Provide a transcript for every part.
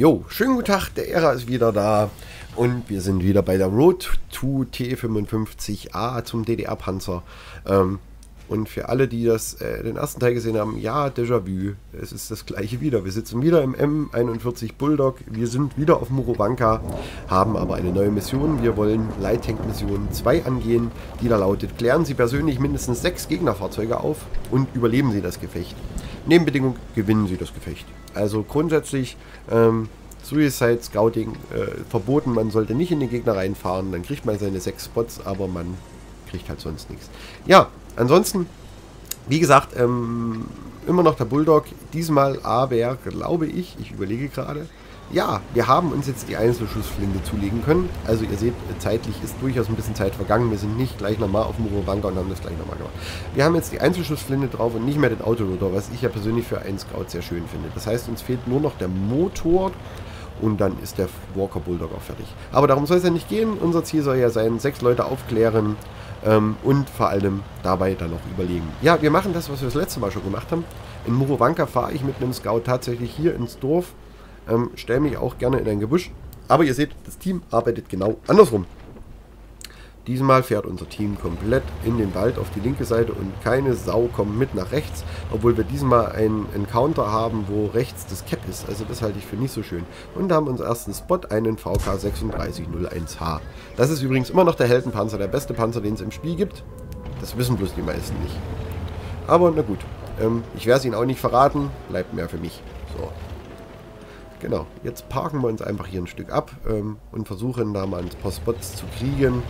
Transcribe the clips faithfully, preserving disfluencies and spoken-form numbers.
Jo, schönen guten Tag, der Ära ist wieder da und wir sind wieder bei der Road to T fünfundfünfzig A zum D D R-Panzer. Ähm, und für alle, die das äh, den ersten Teil gesehen haben, ja, Déjà-vu, es ist das gleiche wieder. Wir sitzen wieder im M einundvierzig Bulldog, wir sind wieder auf Murovanka, haben aber eine neue Mission. Wir wollen Light Tank Mission zwei angehen, die da lautet: Klären Sie persönlich mindestens sechs Gegnerfahrzeuge auf und überleben Sie das Gefecht. Nebenbedingung: gewinnen Sie das Gefecht. Also grundsätzlich ähm, Suicide Scouting äh, verboten, man sollte nicht in den Gegner reinfahren, dann kriegt man seine sechs Spots, aber man kriegt halt sonst nichts. Ja, ansonsten, wie gesagt, ähm, immer noch der Bulldog, diesmal aber, glaube ich, ich überlege gerade, ja, wir haben uns jetzt die Einzelschussflinte zulegen können. Also ihr seht, zeitlich ist durchaus ein bisschen Zeit vergangen. Wir sind nicht gleich nochmal auf Murovanka und haben das gleich nochmal gemacht. Wir haben jetzt die Einzelschussflinte drauf und nicht mehr den Autoloader, was ich ja persönlich für einen Scout sehr schön finde. Das heißt, uns fehlt nur noch der Motor und dann ist der Walker Bulldog auch fertig. Aber darum soll es ja nicht gehen. Unser Ziel soll ja sein, sechs Leute aufklären ähm, und vor allem dabei dann noch überlegen. Ja, wir machen das, was wir das letzte Mal schon gemacht haben. In Murovanka fahre ich mit einem Scout tatsächlich hier ins Dorf. Ähm, stelle mich auch gerne in ein Gebüsch. Aber ihr seht, das Team arbeitet genau andersrum. Diesmal fährt unser Team komplett in den Wald auf die linke Seite und keine Sau kommt mit nach rechts, obwohl wir diesmal einen Encounter haben, wo rechts das Cap ist. Also das halte ich für nicht so schön. Und da haben wir unseren ersten Spot, einen V K sechs drei null eins H. Das ist übrigens immer noch der Heldenpanzer, der beste Panzer, den es im Spiel gibt. Das wissen bloß die meisten nicht. Aber na gut, ähm, ich werde es Ihnen auch nicht verraten, bleibt mehr für mich. So. Genau, jetzt parken wir uns einfach hier ein Stück ab ähm, und versuchen da mal ein paar Spots zu kriegen.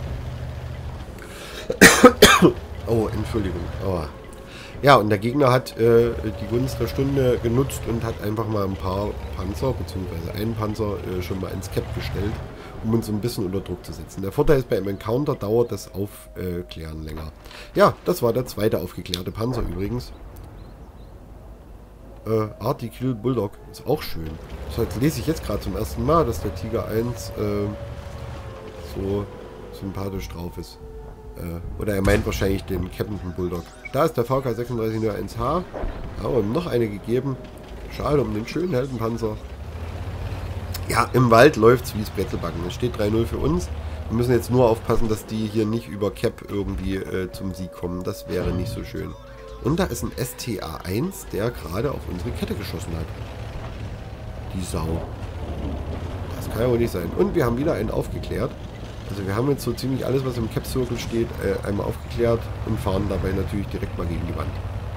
Oh, Entschuldigung. Oh. Ja, und der Gegner hat äh, die Gunst der Stunde genutzt und hat einfach mal ein paar Panzer, beziehungsweise einen Panzer, äh, schon mal ins Cap gestellt, um uns ein bisschen unter Druck zu setzen. Der Vorteil ist, bei einem Encounter dauert das Aufklären länger. Ja, das war der zweite aufgeklärte Panzer übrigens. Äh, Article Bulldog ist auch schön. Das lese ich jetzt gerade zum ersten Mal, dass der Tiger eins äh, so sympathisch drauf ist. Äh, oder er meint wahrscheinlich den Captain Bulldog. Da ist der V K sechs drei null eins H. Aber ja, noch eine gegeben. Schade um den schönen Heldenpanzer. Ja, im Wald läuft es wie das Brezelbacken. Es steht drei null für uns. Wir müssen jetzt nur aufpassen, dass die hier nicht über Cap irgendwie äh, zum Sieg kommen. Das wäre nicht so schön. Und da ist ein S T A eins, der gerade auf unsere Kette geschossen hat. Die Sau. Das kann ja wohl nicht sein. Und wir haben wieder einen aufgeklärt. Also wir haben jetzt so ziemlich alles, was im Cap Circle steht, äh, einmal aufgeklärt und fahren dabei natürlich direkt mal gegen die Wand.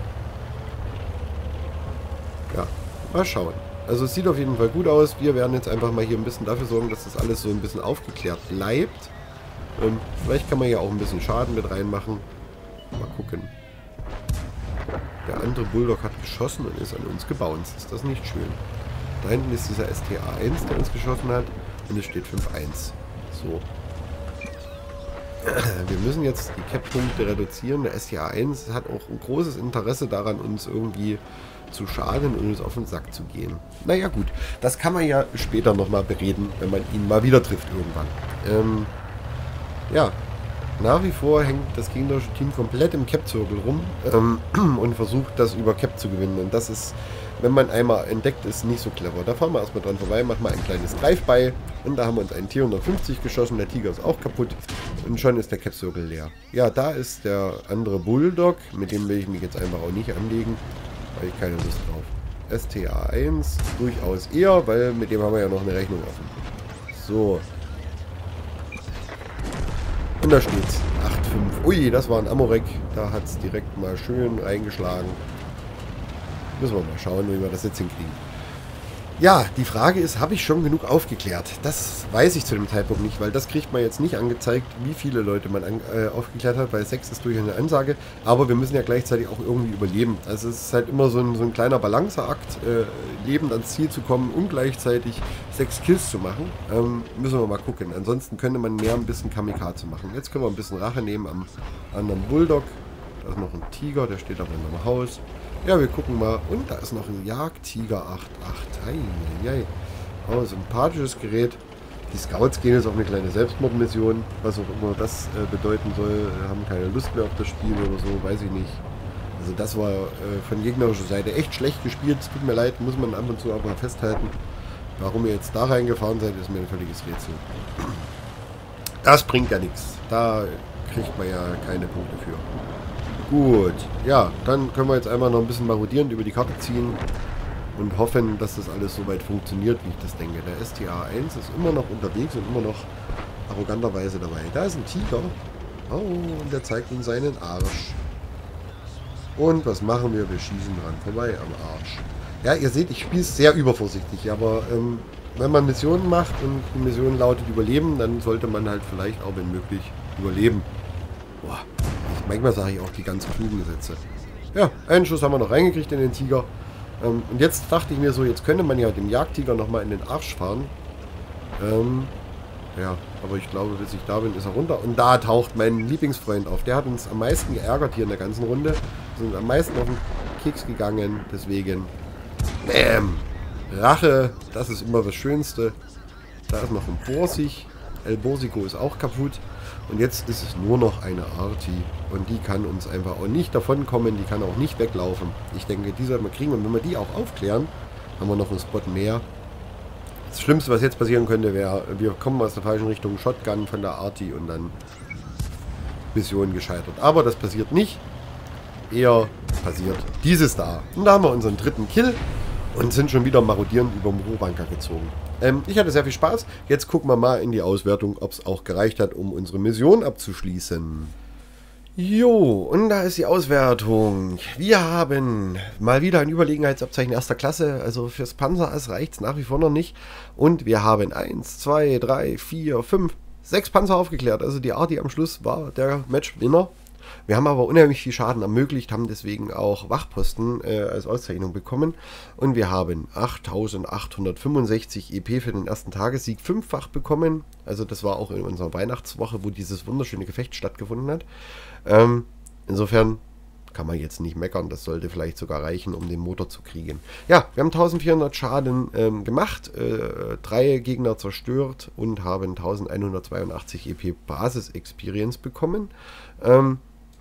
Ja, mal schauen. Also es sieht auf jeden Fall gut aus. Wir werden jetzt einfach mal hier ein bisschen dafür sorgen, dass das alles so ein bisschen aufgeklärt bleibt. Und vielleicht kann man ja auch ein bisschen Schaden mit reinmachen. Mal gucken. Der andere Bulldog hat geschossen und ist an uns gebounced. Ist das nicht schön? Da hinten ist dieser S T A eins, der uns geschossen hat. Und es steht fünf eins. So. Wir müssen jetzt die Cap-Punkte reduzieren. Der S T A eins hat auch ein großes Interesse daran, uns irgendwie zu schaden und uns auf den Sack zu gehen. Naja gut, das kann man ja später nochmal bereden, wenn man ihn mal wieder trifft irgendwann. Ähm, ja. Nach wie vor hängt das gegnerische Team komplett im Cap-Circle rum ähm, und versucht, das über Cap zu gewinnen. Und das ist, wenn man einmal entdeckt ist, nicht so clever. Da fahren wir erstmal dran vorbei, machen mal ein kleines Drive-by und da haben wir uns einen T hundertfünfzig geschossen. Der Tiger ist auch kaputt und schon ist der Cap-Circle leer. Ja, da ist der andere Bulldog, mit dem will ich mich jetzt einfach auch nicht anlegen, weil ich keine Lust drauf. S T A eins durchaus eher, weil mit dem haben wir ja noch eine Rechnung offen. So. Und da steht's. acht fünf. Ui, das war ein Amorek. Da hat es direkt mal schön reingeschlagen. Müssen wir mal schauen, wie wir das jetzt hinkriegen. Ja, die Frage ist, habe ich schon genug aufgeklärt? Das weiß ich zu dem Zeitpunkt nicht, weil das kriegt man jetzt nicht angezeigt, wie viele Leute man an, äh, aufgeklärt hat, weil sechs ist durchaus eine Ansage. Aber wir müssen ja gleichzeitig auch irgendwie überleben. Also es ist halt immer so ein, so ein kleiner Balanceakt, äh, lebend ans Ziel zu kommen und gleichzeitig sechs Kills zu machen. Ähm, müssen wir mal gucken. Ansonsten könnte man mehr ein bisschen Kamikaze machen. Jetzt können wir ein bisschen Rache nehmen am anderen Bulldog. Da ist noch ein Tiger, der steht aber in einem Haus. Ja, wir gucken mal. Und da ist noch ein Jagdtiger acht acht. Eieiei. Oh, sympathisches Gerät. Die Scouts gehen jetzt auf eine kleine Selbstmordmission. Was auch immer das äh, bedeuten soll. Haben keine Lust mehr auf das Spiel oder so. Weiß ich nicht. Also das war äh, von gegnerischer Seite echt schlecht gespielt. Es tut mir leid, muss man ab und zu aber festhalten. Warum ihr jetzt da reingefahren seid, ist mir ein völliges Rätsel. Das bringt ja nichts. Da kriegt man ja keine Punkte für. Gut, ja, dann können wir jetzt einmal noch ein bisschen marodierend über die Karte ziehen und hoffen, dass das alles soweit funktioniert, wie ich das denke. Der S T A eins ist immer noch unterwegs und immer noch arroganterweise dabei. Da ist ein Tiger. Oh, und der zeigt uns seinen Arsch. Und was machen wir? Wir schießen dran vorbei am Arsch. Ja, ihr seht, ich spiele es sehr übervorsichtig, aber ähm, wenn man Missionen macht und die Mission lautet Überleben, dann sollte man halt vielleicht auch, wenn möglich, überleben. Boah, ich, manchmal sage ich auch die ganz klugen Sätze. Ja, einen Schuss haben wir noch reingekriegt in den Tiger. Ähm, und jetzt dachte ich mir so, jetzt könnte man ja dem Jagdtiger nochmal in den Arsch fahren. Ähm, ja, aber ich glaube, bis ich da bin, ist er runter. Und da taucht mein Lieblingsfreund auf. Der hat uns am meisten geärgert hier in der ganzen Runde. Wir sind am meisten auf den Keks gegangen, deswegen... Bäm! Rache, das ist immer das Schönste. Da ist noch ein Borsig. El Borsico ist auch kaputt. Und jetzt ist es nur noch eine Arti. Und die kann uns einfach auch nicht davonkommen. Die kann auch nicht weglaufen. Ich denke, die sollten wir kriegen. Und wenn wir die auch aufklären, haben wir noch einen Spot mehr. Das Schlimmste, was jetzt passieren könnte, wäre, wir kommen aus der falschen Richtung, Shotgun von der Arti und dann Mission gescheitert. Aber das passiert nicht. Eher passiert dieses da. Und da haben wir unseren dritten Kill und sind schon wieder marodierend über den Rohbanker gezogen. Ähm, ich hatte sehr viel Spaß. Jetzt gucken wir mal in die Auswertung, ob es auch gereicht hat, um unsere Mission abzuschließen. Jo, und da ist die Auswertung. Wir haben mal wieder ein Überlegenheitsabzeichen erster Klasse. Also fürs Panzerass reicht es nach wie vor noch nicht. Und wir haben eins, zwei, drei, vier, fünf, sechs Panzer aufgeklärt. Also die Arti am Schluss war der Matchwinner. Wir haben aber unheimlich viel Schaden ermöglicht, haben deswegen auch Wachposten äh, als Auszeichnung bekommen. Und wir haben achttausendachthundertfünfundsechzig E P für den ersten Tagessieg fünffach bekommen. Also das war auch in unserer Weihnachtswoche, wo dieses wunderschöne Gefecht stattgefunden hat. Ähm, insofern kann man jetzt nicht meckern. Das sollte vielleicht sogar reichen, um den Motor zu kriegen. Ja, wir haben eintausendvierhundert Schaden ähm, gemacht, äh, drei Gegner zerstört und haben eintausendeinhundertzweiundachtzig E P Basis-Experience bekommen. Ähm,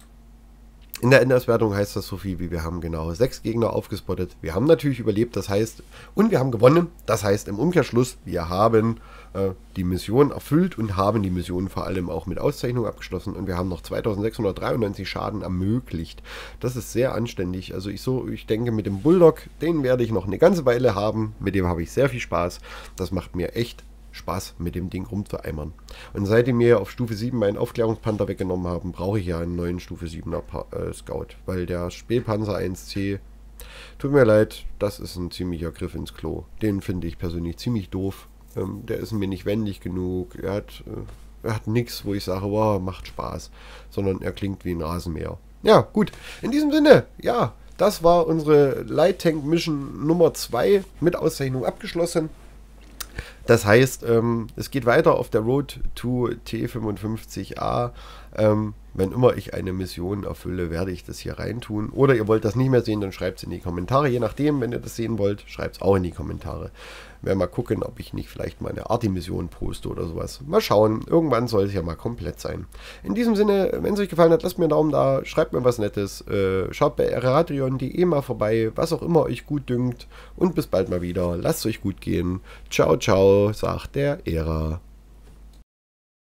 In der Endauswertung heißt das so viel wie wir haben genau sechs Gegner aufgespottet. Wir haben natürlich überlebt, das heißt, und wir haben gewonnen. Das heißt im Umkehrschluss, wir haben äh, die Mission erfüllt und haben die Mission vor allem auch mit Auszeichnung abgeschlossen. Und wir haben noch zweitausendsechshundertdreiundneunzig Schaden ermöglicht. Das ist sehr anständig. Also ich, so, ich denke, mit dem Bulldog, den werde ich noch eine ganze Weile haben. Mit dem habe ich sehr viel Spaß. Das macht mir echt Spaß, mit dem Ding rumzueimern. Und seitdem wir auf Stufe sieben meinen Aufklärungspanther weggenommen haben, brauche ich ja einen neuen Stufe siebener pa äh, Scout. Weil der Spähpanzer eins C, tut mir leid, das ist ein ziemlicher Griff ins Klo. Den finde ich persönlich ziemlich doof. Ähm, der ist mir nicht wendig genug. Er hat, äh, er hat nichts, wo ich sage, wow, macht Spaß. Sondern er klingt wie ein Rasenmäher. Ja, gut. In diesem Sinne, ja, das war unsere Light Tank Mission Nummer zwei mit Auszeichnung abgeschlossen. Das heißt, ähm, es geht weiter auf der Road to T fünfundfünfzig A. Ähm, wenn immer ich eine Mission erfülle, werde ich das hier reintun. Oder ihr wollt das nicht mehr sehen, dann schreibt es in die Kommentare. Je nachdem, wenn ihr das sehen wollt, schreibt es auch in die Kommentare. Wir werden mal gucken, ob ich nicht vielleicht mal eine Arti-Mission poste oder sowas. Mal schauen. Irgendwann soll es ja mal komplett sein. In diesem Sinne, wenn es euch gefallen hat, lasst mir einen Daumen da, schreibt mir was Nettes, äh, schaut bei eratrion punkt de mal vorbei, was auch immer euch gut dünkt. Und bis bald mal wieder. Lasst es euch gut gehen. Ciao, ciao, sagt der Era.